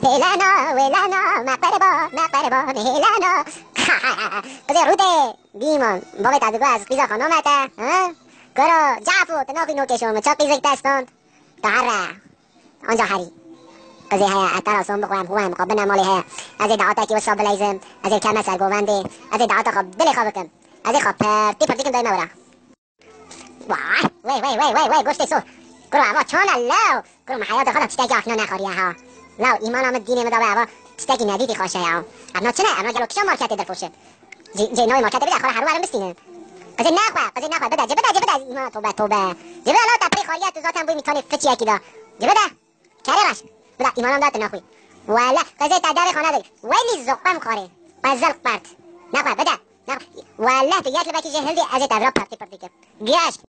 هیلانا ویلانا مقبره با هیلانا قضیه روده بیمان بابا تدگو از قیزا خانم اتا کرو جعفو تناقی نوکشم چا قیزک دستاند تعرى آنجا حری قضیه های اترا سوم بخوام خوام قابلنا مالی های از دعاتا کی وشاب بلایزم از کم سرگوونده از دعاتا خب دل خواب کن از خواب پرتی کن دایم ورا وای گوشت سو کرو هوا چون الله کرو محیات خودم چتاکی آخنا نخوری ها لو ایمان آمد دینه مدابه هوا چتاکی ندیدی خوشه ها ابنا چنه ابنا جلو کشم مارکت در پوشه جینوی مارکت بده خور هرو بستینه قضیه نخواه بده جبه ایمان توبه جبه لا تپری خواهیت تو ذاتم بوی میتونی فچی یکی دا جبه ده کره باش بده ایمانم داد نخوی والا قضیه تدار خانه داری ولی زقم خوره بزرگ پرت نخواه بده والا تو یک لبکی جهل دی از تورا پرتی که گیاش